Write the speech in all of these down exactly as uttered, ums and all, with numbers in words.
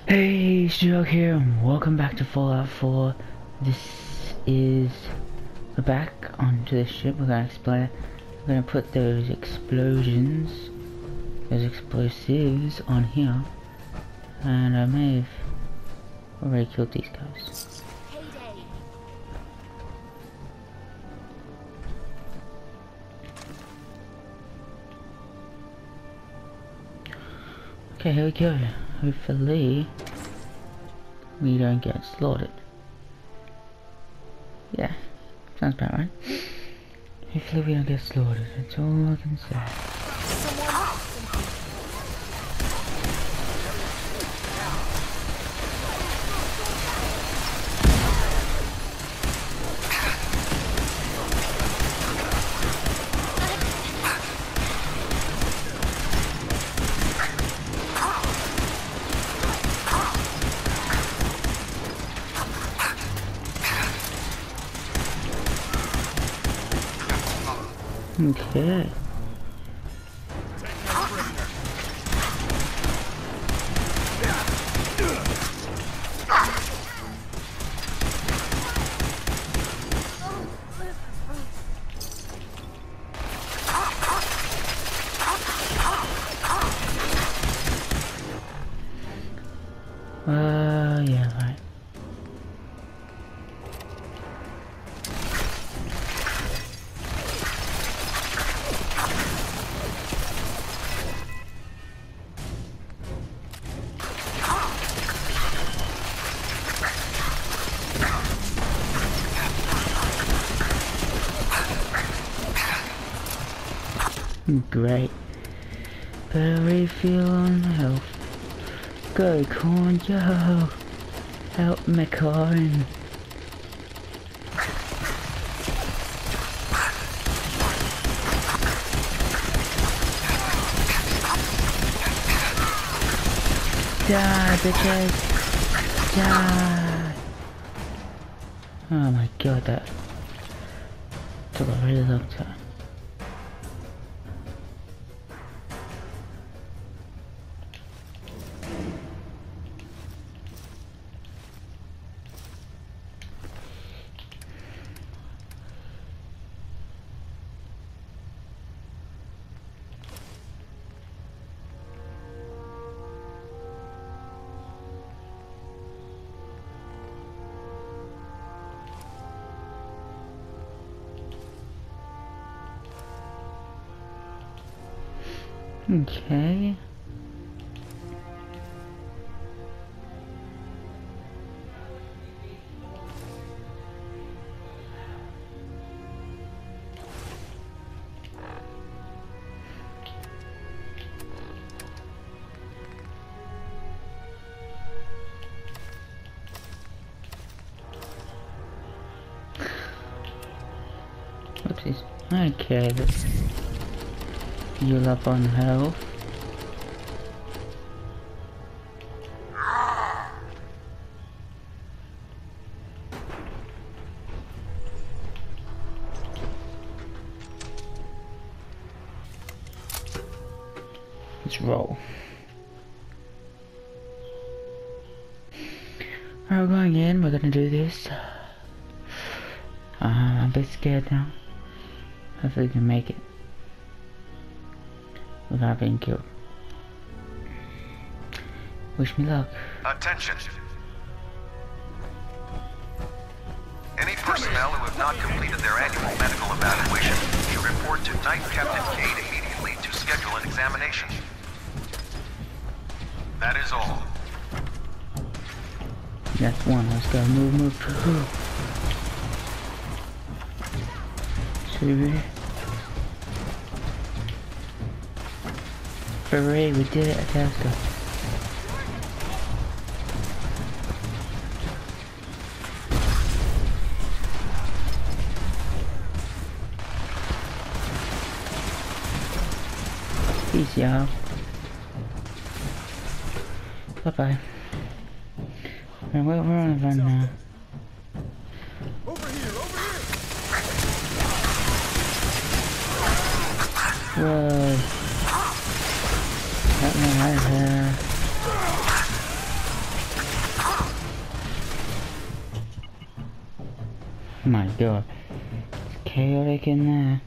Hey, Shug here, and welcome back to Fallout four. This is... We're back onto the ship. We're gonna explain. We're gonna put those explosions, those explosives on here. And I may have already killed these guys. Okay, here we go. Hopefully we don't get slaughtered. Yeah, sounds about right. Hopefully we don't get slaughtered, that's all I can say. Okay. Uh, yeah, right. Great. Better refill on health. Go, Corn, yo! Help me, Corn. Die, bitches! Die! Oh my god, that took a really long time. Okay. Oopsies. Okay, let's heal up on health. Let's roll. Alright, we're going in, we're gonna do this. Uh, I'm a bit scared now. Hopefully we can make it without being killed. Wish me luck. Attention. Any personnel who have not completed their annual medical evaluation should report to Night Captain Cade immediately to schedule an examination. That is all. That's one. Let's go. Move, move, move. Two. Hooray, we did it. Okay, let's go. Peace, y'all. Bye-bye. We're, we're on a run now. Over here, over here. Whoa. That one right there. My god. It's chaotic in there.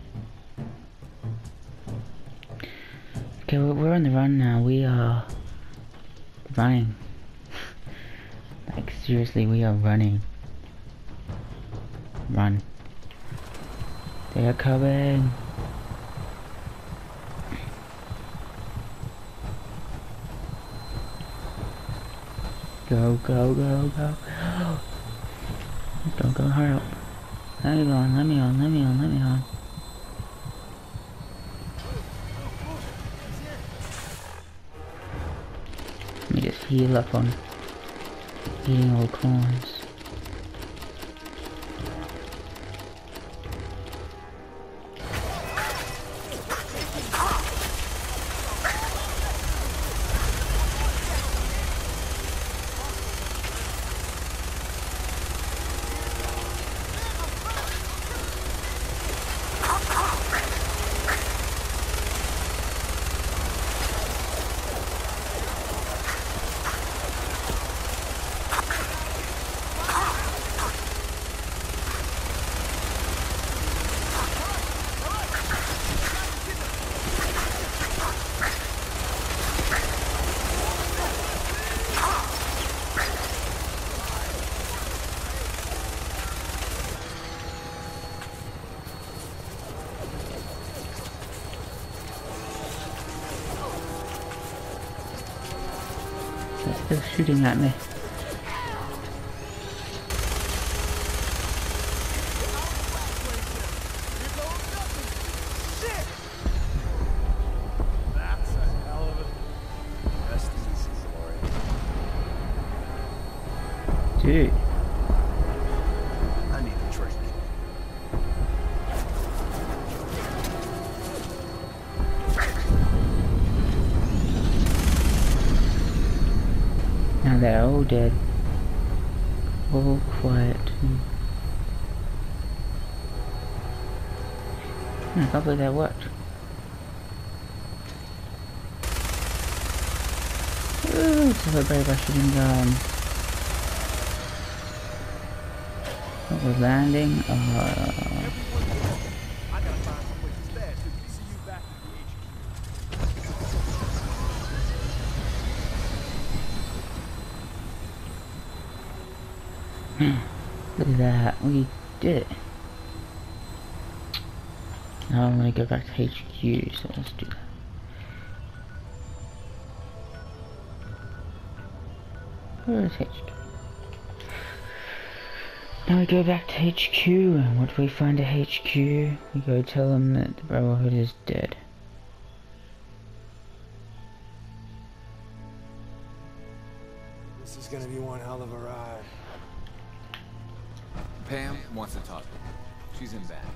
Okay, we're, we're on the run now. We are running. Like, seriously, we are running. Run. They are coming. Go, go, go, go. Don't go, hurry up. Let me on, let me on, let me on, let me on. Let me just heal up on eating all corns. They're still shooting at me. That's a hell of a... Rest easy, Gloria. Dude. I need a drink. Now they're all dead. All quiet. Hmm, I can't believe that worked. Ooh, celebrate by shooting guns. What was landing? Uh, I gotta find someplace to stay. See you back at the H Q. Look at that, we did it. Now I'm gonna go back to H Q, so let's do that. Where is H Q? Now we go back to H Q, and what do we find at H Q? We go tell them that the Brotherhood is dead. This is gonna be one hell of a ride. Pam wants to talk. She's in bed.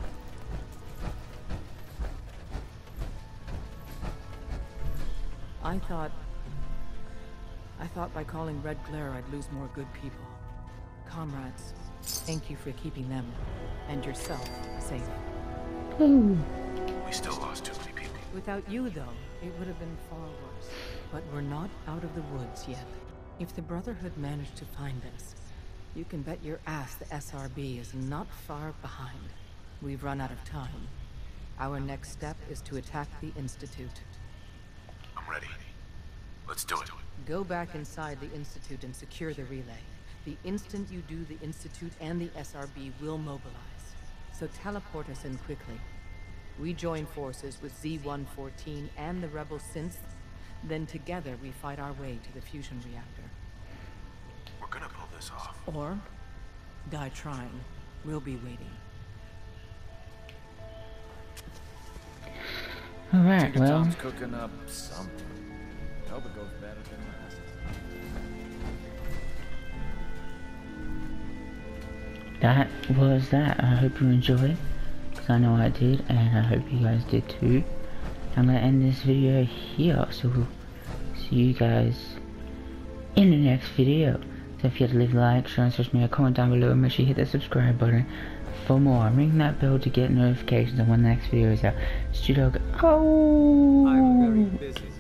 I thought... I thought by calling Red Glare I'd lose more good people. Comrades, thank you for keeping them, and yourself, safe. Ooh. We still lost too many people. Without you, though, it would have been far worse. But we're not out of the woods yet. If the Brotherhood managed to find us, you can bet your ass the S R B is not far behind. We've run out of time. Our next step is to attack the Institute. I'm ready. Let's do it. Go back inside the Institute and secure the relay. The instant you do, the Institute and the S R B will mobilize. So teleport us in quickly. We join forces with Z one fourteen and the rebel synths. Then together we fight our way to the fusion reactor. We're gonna pull this off. Or die trying. We'll be waiting. Alright, well. Tom's cooking up something. I hope it goes better than last. That was that. I hope you enjoyed, because I know I did, and I hope you guys did too. I'm gonna end this video here, so we'll see you guys in the next video. So if you had to leave a like, share, and social media, comment down below, and make sure you hit that subscribe button for more. Ring that bell to get notifications on when the next video is out. Stu Dog, oh! I'm very busy.